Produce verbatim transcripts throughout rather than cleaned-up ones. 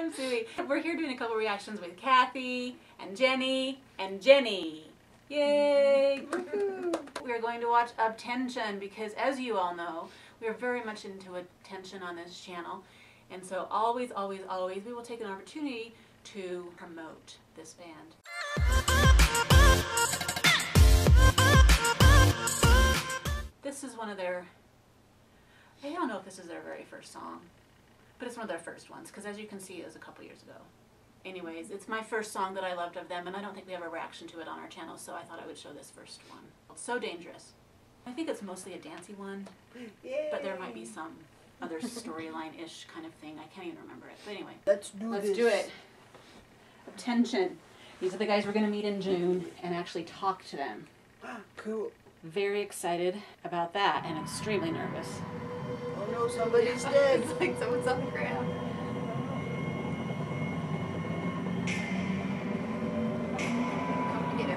I'm Suey. We're here doing a couple reactions with Kathy and Jenny and Jenny. Yay! We are going to watch Attention because, as you all know, we are very much into attention on this channel. And so always, always, always, we will take an opportunity to promote this band. This is one of their, I don't know if this is their very first song, but it's one of their first ones, because as you can see, it was a couple years ago. Anyways, it's my first song that I loved of them, and I don't think we have a reaction to it on our channel, so I thought I would show this first one. It's So Dangerous. I think it's mostly a dancey one, Yay. But there might be some other storyline-ish kind of thing. I can't even remember it. But anyway, let's do let's this. do it. Attention. These are the guys we're going to meet in June and actually talk to them. Cool. Very excited about that and extremely nervous. Oh no, somebody's dead. It's like someone's on the ground. Come to get him.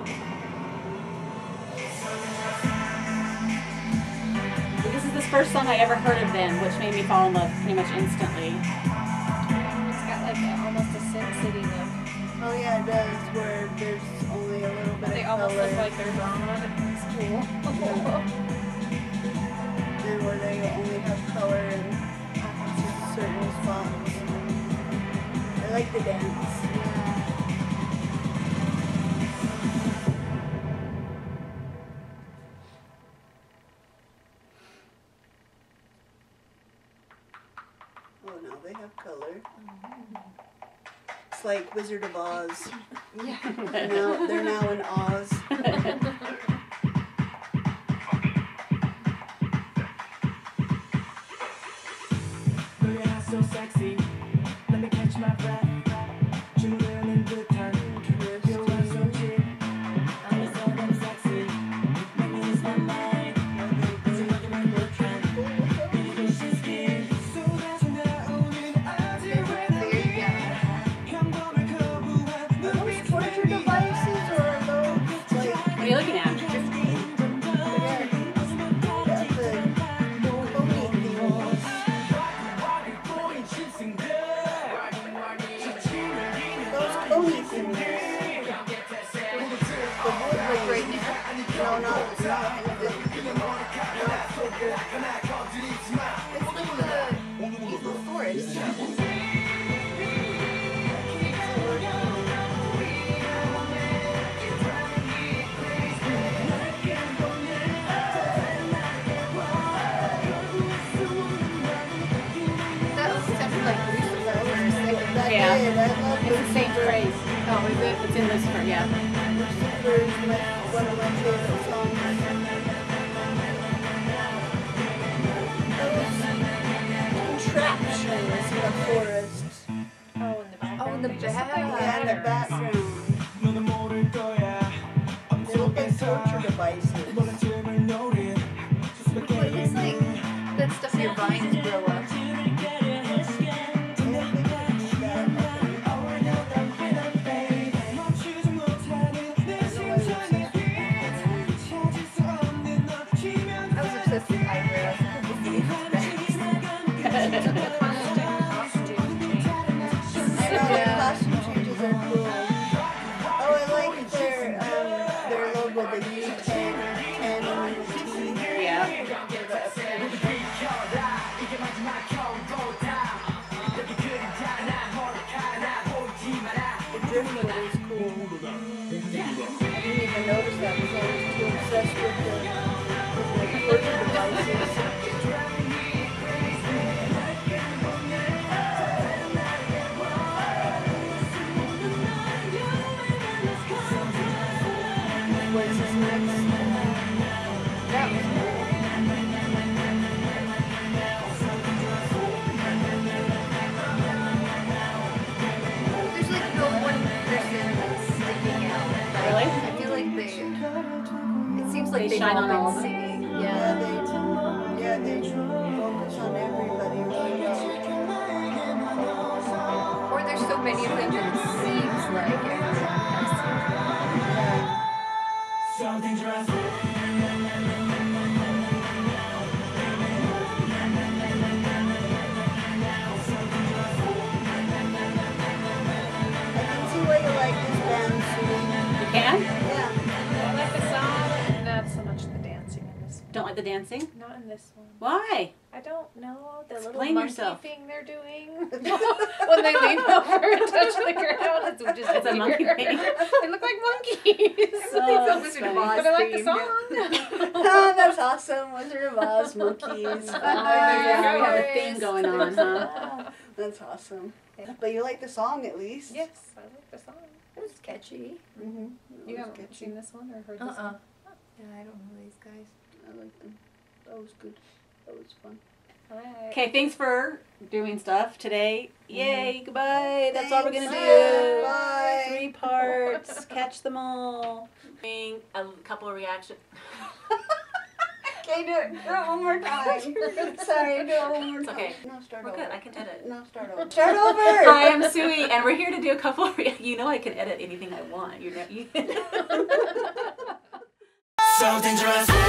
So this is the first song I ever heard of them, which made me fall in love pretty much instantly. It's got like a, almost a Sin City look. Oh yeah, it does, where there's only a little bit They of almost color. look like they're drawn on it. It's cool. And where they only have color in certain spots. I like the dance. Oh, now they have color. It's like Wizard of Oz. Yeah. They're now, they're now in Oz. So sexy, let me catch my breath. 주문은 in good time. You are so cheap. I'm so damn sexy. Make me lose my mind. It's like my boyfriend. Baby, she's skin. So that's when I own it. I do it when I Are those torture devices or are those like... What are you looking at? No, no, it's not. It's like the evil forest. That sounded like Lucifer for a second. That Yeah. did. I love It's the same Lucifer. phrase. Oh, is it? It's in this part, yeah. Lucifer is my, one of my favorite songs. Contraptions in the forest. Oh, in the background. Oh, in the Yeah, background. in the background. They look like torture devices. It looks like that stuff your vines grow up. I was obsessed with eyebrows. I know the costume changes are cool. Oh, I like their um their logo, the U ten, ten and the T. Yeah. The driftwood is cool. I didn't even notice that because I was too obsessed with the with the torture devices. What is this next? That was cool. There's like no one person that's sticking out. Like, Really? I feel like they. It seems like They they've shine all on all of been them. singing. Yeah, Yeah. they yeah they focus on everybody really well. Or there's so many of them that it seems like everyone has to. So dangerous. the dancing? Not in this one. Why? I don't know the little Explain monkey yourself. thing they're doing when they lean over and touch the ground. It's just It's a monkey weird. thing. They look like monkeys. Oh, It's a that's Wizard funny. of Oz But I like the theme. song. Oh, that's awesome. Wizard of Oz, monkeys. Oh, There yeah, you we go. have a theme going on, huh? That's awesome. But you like the song at least? Yes, I like the song. It was catchy. Mm-hmm. You haven't seen this one or heard this Uh-uh. one? Yeah, I don't know these guys. I like them. That was good. That was fun. Alright. Okay, thanks for doing stuff today. Yay, goodbye. That's all we're going to Thanks. do. Bye. Three parts. Catch them all. A couple of reactions. Okay, do it. Do it one more time. Sorry, do it one more It's time. okay. No, start We're over. good. I can edit. No, start over. Start over. Hi, I'm Sui, and we're here to do a couple of. Re- you know I can edit anything I want. You know. You So dangerous.